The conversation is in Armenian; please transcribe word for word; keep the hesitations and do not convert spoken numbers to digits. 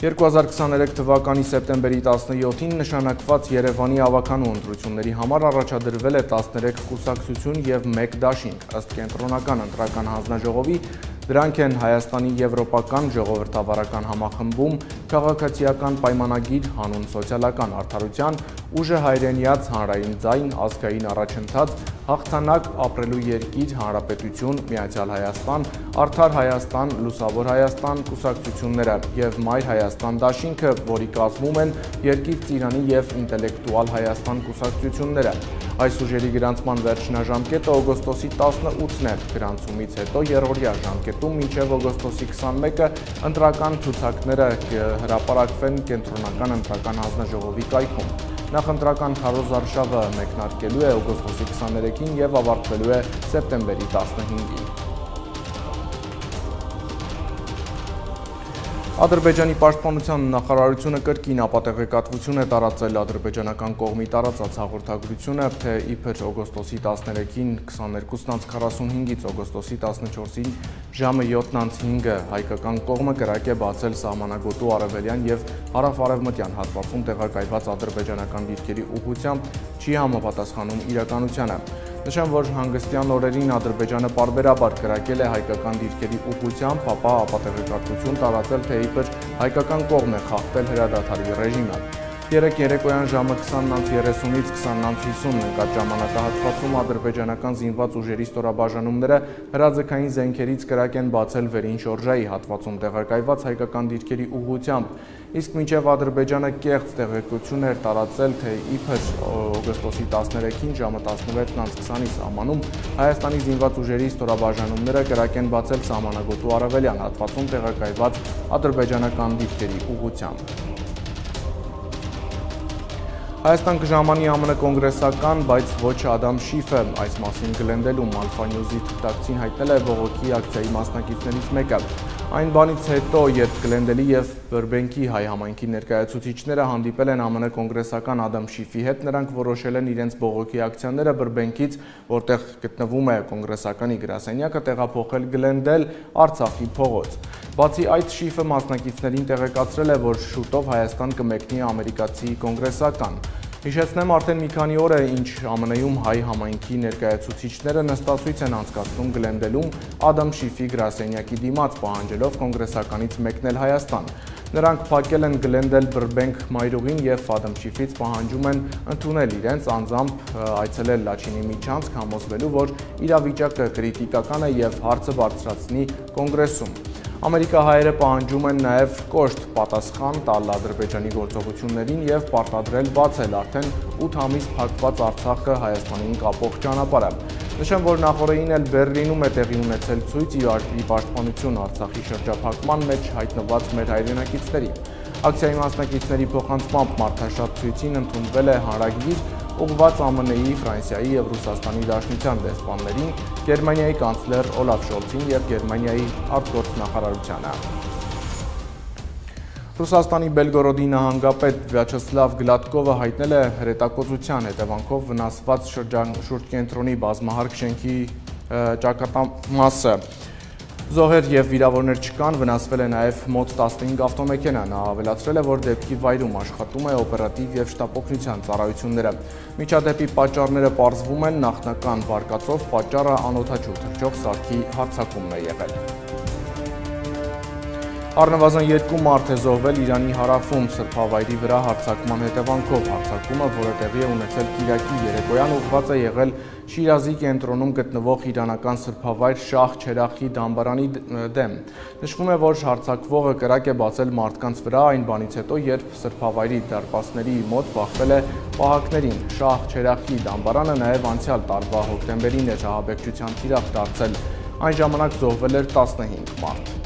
երկու հազար քսաներեք թվականի սեպտեմբերի տասնյոթին նշանակված Երևանի ավականու ընտրությունների համար առաջադրվել է տասներեք կուսակցություն և մեկ դաշինք, ըստ կենտրոնական ընտրական հանձնաժողովի, դրանք են Հայաստանի Եվրոպական ժողովրդավարական համախմբում, քաղաքացիական պայմանագիր, հանուն սոցիալական արդարության, ուժը հայրենիաց հանրային ձայն, ազգային առաջընթաց, հաղթանակ, ապրելու երկիր, հանրապետություն, Միացյալ Հայաստան, Արդար Հայաստան, Լուսավոր Հայաստան կուսակցությունները և Մայր Հայաստան դաշինքը, որի կազմում են Երկիր Ծիրանի և Ինտելեկտուալ Հայաստան կուսակցությունները։ Այս ուժերի գրանցման վերջնաժամկետը օգոստոսի տասնութն է, գրանցումից հետո երրորդյա ժամկետում մինչև օգոստոսի քսանմեկը ընտրական ցուցակները հրապարակվեն կենտրոնական ընտրական հանձնաժողովի կայքում։ Նախընտրական քարոզարշավը մեկնարկելու է օգոստոսի քսաներեքին և ավարտվելու է սեպտեմբերի տասնհինգին։ Ադրբեջանի պաշտպանության նախարարությունը կրկին ապատեղեկատվություն է տարածել ադրբեջանական կողմի տարածած հաղորդագրությունը, թե իբր օգոստոսի տասներեքին քսաներկուսն քառասունհինգից օգոստոսի տասնչորսին ժամը յոթն հինգը հայկական կողմը կրակ է բացել սահմանագոտու արևելյան և հարավ-արևմտյան հատվածում տեղակայված ադրբեջանական դիրքերի ուղղությամբ չի համապատասխանում իրականությանը։ Նշեմ, որ հանգստյան օրերին Ադրբեջանը պարբերաբար կրակել է հայկական դիրքերի ուղղությամբ, ապա ապատեղեկատվություն տարածել, թե իբր հայկական կողմն է խախտել հրադադարի ռեժիմը։ Երեկ երեկոյան ժամը քսանն երեսունից քսանն հիսուն ընկած ժամանակահատվածում ադրբեջանական զինված ուժերի ստորաբաժանումները հրաձգային զենքերից կրակ են բացել վերին շորժայի հատվածում տեղակայված հայկական դիրքերի ուղղությամբ, իսկ մինչև Ադրբեջանը կեղծ տեղեկություն էր տարածել, թե իբր օգոստոսի տասներեքին ժամը տասնվեցն քսանի սահմանում Հայաստանի զինված ուժերի ստորաբաժանումները կրակ են բացել սահմանագոտու արևելյան հատվածում տեղակայված ադրբեջանական դիրքերի ուղղությամբ։ Հայաստան կժամանի ԱՄՆ կոնգրեսական, բայց ոչ Ադամ Շիֆը, այս մասին Գլենդելում Ալֆա Նյուզի թղթակցին հայտնել է բողոքի ակցիայի մասնակիցներից մեկը։ Այն բանից հետո, երբ Գլենդելի և Բրբենքի հայ համայնքի ներկայացուցիչները հանդիպել են ԱՄՆ կոնգրեսական Ադամ Շիֆի հետ, նրանք որոշել են իրենց բողոքի ակցիաները Բրբենքից, որտեղ գտնվում է կոնգրեսականի գրասենյակը, տեղափոխել Գլենդել, Արցախի փողոց։ Բացի այդ, Շիֆը մասնակիցներին տեղեկացրել է, որ շուտով Հայաստան կմեկնի ամերիկացի կոնգրեսական։ Հիշեցնեմ, արդեն մի քանի օր է, ինչ ԱՄՆ-ում հայ համայնքի ներկայացուցիչները նստացույց են անցկացնում Գլենդելում Ադամ Շիֆի գրասենյակի դիմաց, պահանջելով կոնգրեսականից մեկնել Հայաստան։ Նրանք փակել են Գլենդել Բրբենք մայրուղին և Ադամ Շիֆից պահանջում են ընդունել իրենց, անձամբ այցելել Լաչինի միջանցք, համոզվելու, որ իրավիճակը կրիտիկական է և հարցը բարձրացնի կոնգրեսում։ Ամերիկահայերը պահանջում են նաև կոշտ պատասխան տալ Ադրբեջանի գործողություններին և պարտադրել բացել արդեն ութ ամիս փակված Արցախը Հայաստանին կապող ճանապարհը։ Նշեմ, որ նախօրեին էլ Բեռլինում է տեղի ունեցել ցույց ի պաշտպանություն Արցախի շրջափակման մեջ հայտնված մեր հայրենակիցների։ Ակցիայի մասնակիցների փոխանցմամբ մարդաշատ ցույցին ընդունվել է հանրագիր ուղղված ԱՄՆ-ի, Ֆրանսիայի և Ռուսաստանի Դաշնության դեսպաններին, Գերմանիայի կանցլեր Օլաֆ Շոլցին և Գերմանիայի արտգործնախարարությանը։ Ռուսաստանի Բելգորոդի նահանգապետ Վյաչեսլավ Գլադկովը հայտնել է հրետակոծության հետևանքով վնասված շրջկենտրոնի բազմահարկ շենքի ճակատամասը։ Զոհեր և վիրավորներ չկան, վնասվել է նաև մոտ տասնհինգ ավտոմեքենա։ Նա ավելացրել է, որ դեպքի վայրում աշխատում է օպերատիվ և շտապօգնության ծառայությունները։ Միջադեպի պատճառները պարզվում են, նախնական վարկածով պատճառը անօդաչու թռչող սարքի հարձակումն է եղել։ Առնվազն երկու մարդ է զոհվել Իրանի հարավում սրբավայրի վրա հարձակման հետևանքով։ Հարձակումը, որը տեղի է ունեցել կիրակի երեկոյան, ուղղված է եղել Շիրազի կենտրոնում գտնվող իրանական սրբավայր Շահ Չերախի դամբարանի դեմ։ Նշվում է, որ հարձակվողը կրակ է բացել մարդկանց վրա այն բանից հետո, երբ սրբավայրի դարպասների մոտ բախվել է պահակներին։ Շահ Չերախի դամբարանը նաև անցյալ տարվա հոկտեմբերին էր ահաբեկչության թիրախ դարձել։ Այն ժամանակ զոհվել էր տասնհինգ մարդ։